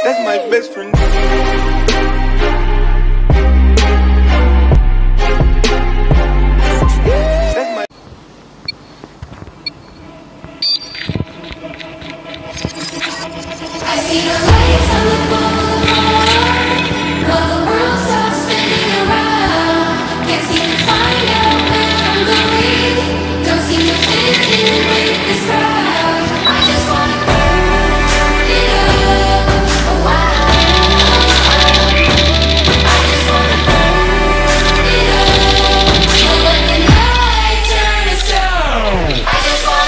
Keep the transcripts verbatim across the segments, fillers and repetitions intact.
That's my best friend. That's my. I see the lights on the boulevard, while the world stops spinning around. Can't seem to find out where I'm going. Don't seem to fit in with this crowd. I just wanna burn it up. Oh, wow. I just wanna burn it up. But when the night turns down, I just wanna.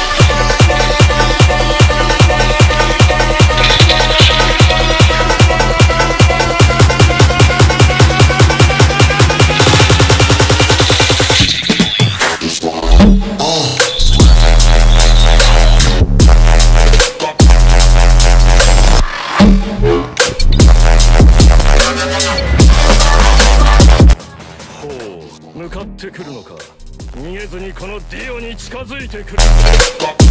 ほう、向かってくるのか。逃げずにこのディオに近づいてくる。